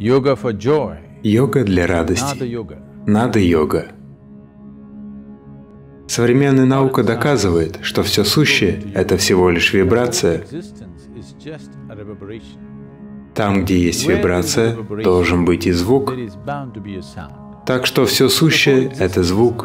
Йога для радости. Нада-йога. Современная наука доказывает, что все сущее — это всего лишь вибрация. Там, где есть вибрация, должен быть и звук. Так что все сущее — это звук.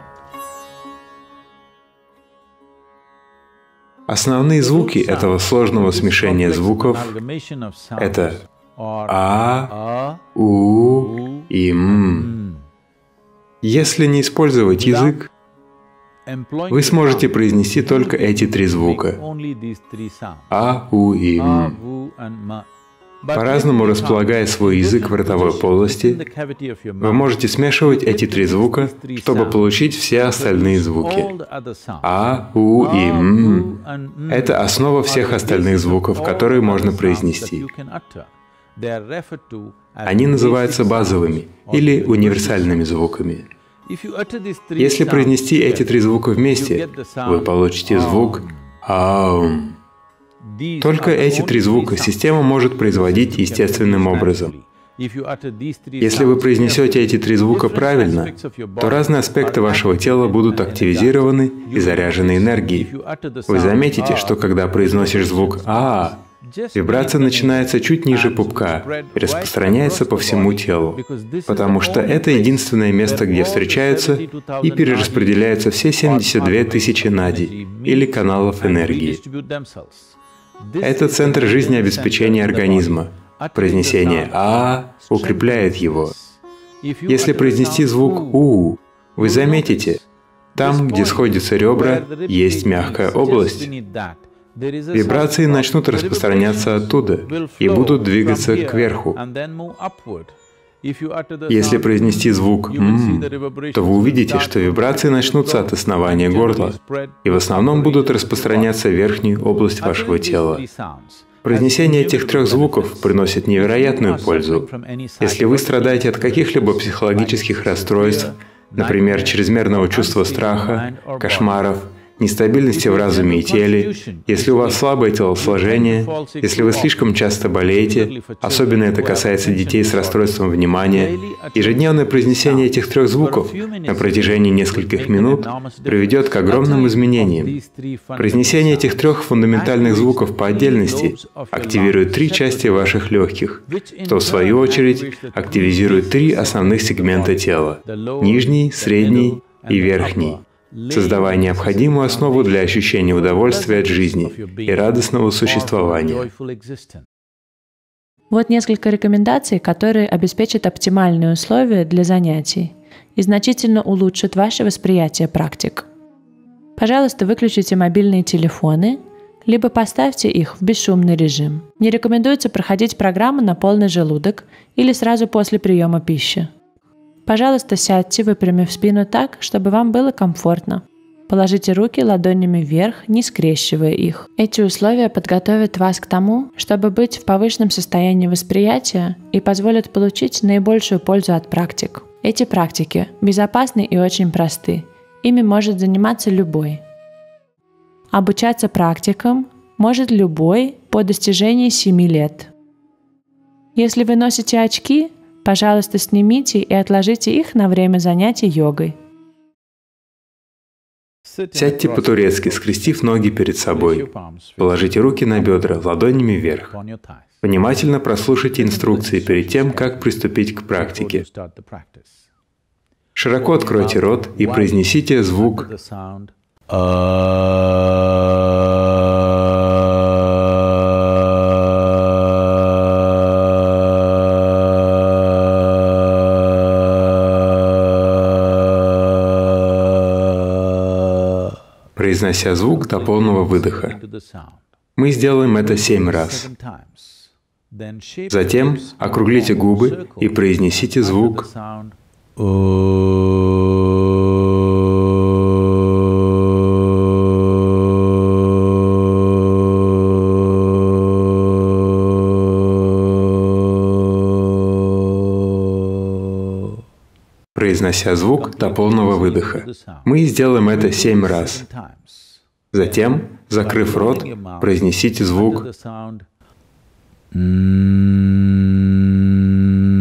Основные звуки этого сложного смешения звуков — это А, У и М. Если не использовать язык, вы сможете произнести только эти три звука — А, У и М. По-разному располагая свой язык в ротовой полости, вы можете смешивать эти три звука, чтобы получить все остальные звуки. А, У и М — это основа всех остальных звуков, которые можно произнести. Они называются базовыми или универсальными звуками. Если произнести эти три звука вместе, вы получите звук «Аум». Только эти три звука система может производить естественным образом. Если вы произнесете эти три звука правильно, то разные аспекты вашего тела будут активизированы и заряжены энергией. Вы заметите, что когда произносишь звук «А», вибрация начинается чуть ниже пупка и распространяется по всему телу, потому что это единственное место, где встречаются и перераспределяются все 72 тысячи нади или каналов энергии. Это центр жизнеобеспечения организма. Произнесение «А» укрепляет его. Если произнести звук «У», вы заметите, там, где сходятся ребра, есть мягкая область. Вибрации начнут распространяться оттуда и будут двигаться кверху. Если произнести звук «М», то вы увидите, что вибрации начнутся от основания горла и в основном будут распространяться в верхнюю область вашего тела. Произнесение этих трех звуков приносит невероятную пользу. Если вы страдаете от каких-либо психологических расстройств, например, чрезмерного чувства страха, кошмаров, нестабильности в разуме и теле, если у вас слабое телосложение, если вы слишком часто болеете, особенно это касается детей с расстройством внимания, ежедневное произнесение этих трех звуков на протяжении нескольких минут приведет к огромным изменениям. Произнесение этих трех фундаментальных звуков по отдельности активирует три части ваших легких, что в свою очередь активизирует три основных сегмента тела — нижний, средний и верхний, создавая необходимую основу для ощущения удовольствия от жизни и радостного существования. Вот несколько рекомендаций, которые обеспечат оптимальные условия для занятий и значительно улучшат ваше восприятие практик. Пожалуйста, выключите мобильные телефоны, либо поставьте их в бесшумный режим. Не рекомендуется проходить программу на полный желудок или сразу после приема пищи. Пожалуйста, сядьте, выпрямив спину так, чтобы вам было комфортно. Положите руки ладонями вверх, не скрещивая их. Эти условия подготовят вас к тому, чтобы быть в повышенном состоянии восприятия и позволят получить наибольшую пользу от практик. Эти практики безопасны и очень просты. Ими может заниматься любой. Обучаться практикам может любой по достижении 7 лет. Если вы носите очки, пожалуйста, снимите и отложите их на время занятий йогой. Сядьте по-турецки, скрестив ноги перед собой. Положите руки на бедра, ладонями вверх. Внимательно прослушайте инструкции перед тем, как приступить к практике. Широко откройте рот и произнесите звук произнося звук до полного выдоха. Мы сделаем это 7 раз. Затем округлите губы и произнесите звук произнося звук до полного выдоха. Мы сделаем это 7 раз. Затем, закрыв рот, произнесите звук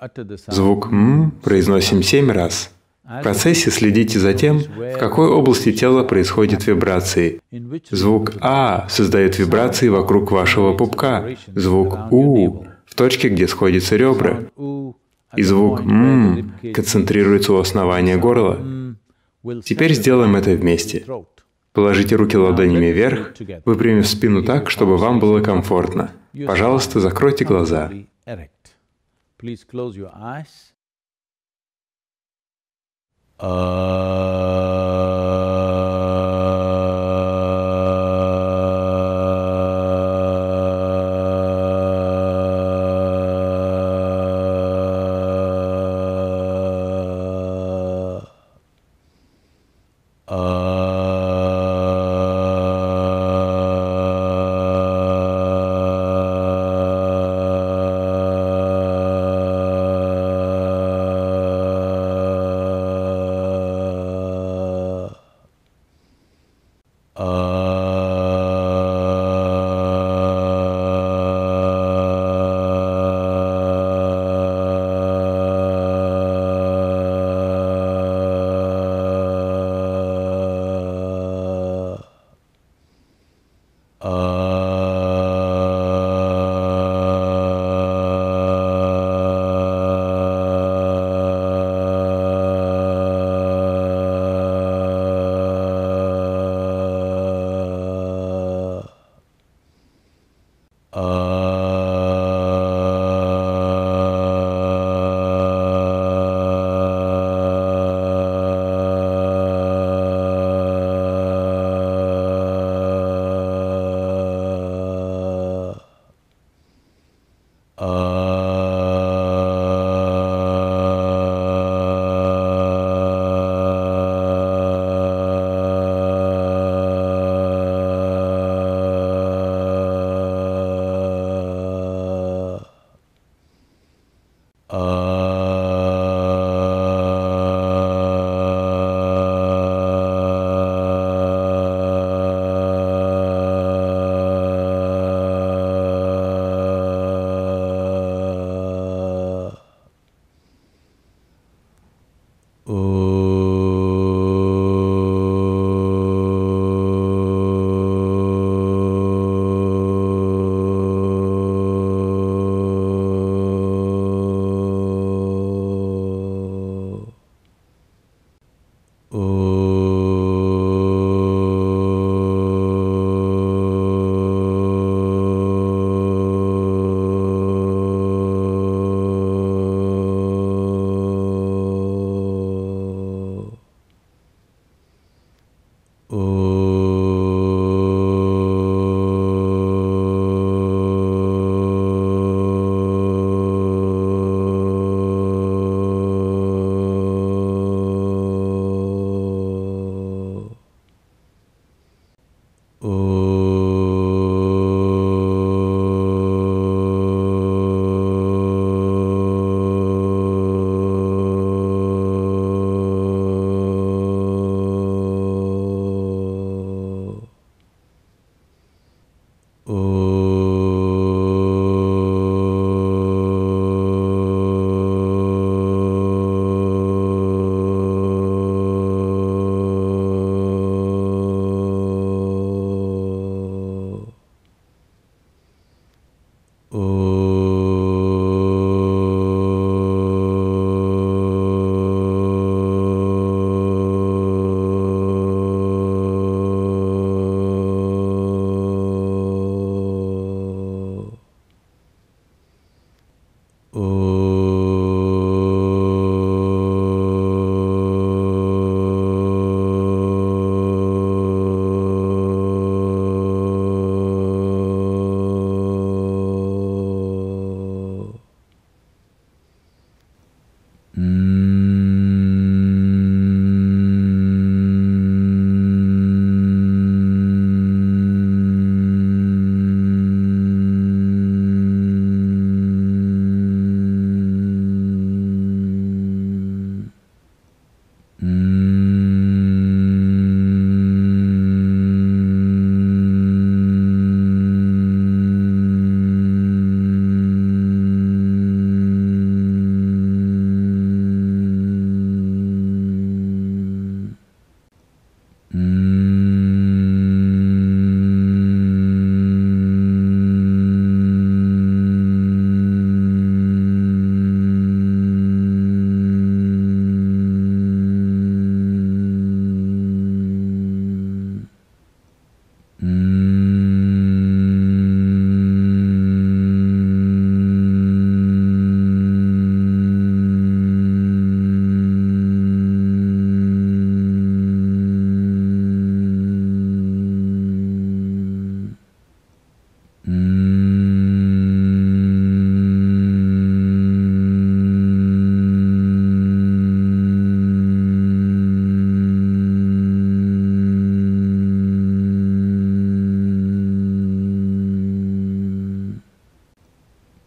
Звук «м» произносим 7 раз. В процессе следите за тем, в какой области тела происходят вибрации. Звук «а» создает вибрации вокруг вашего пупка, звук «у» — в точке, где сходятся ребра, и звук «м» концентрируется у основания горла. Теперь сделаем это вместе. Положите руки ладонями вверх, выпрямив спину так, чтобы вам было комфортно. Пожалуйста, закройте глаза.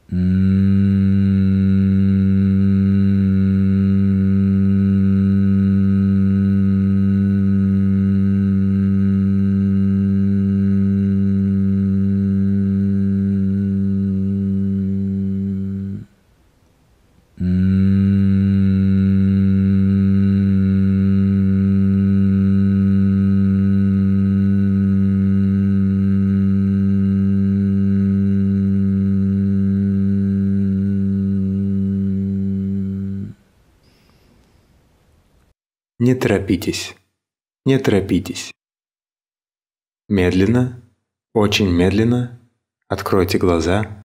Не торопитесь, не торопитесь. Медленно, очень медленно откройте глаза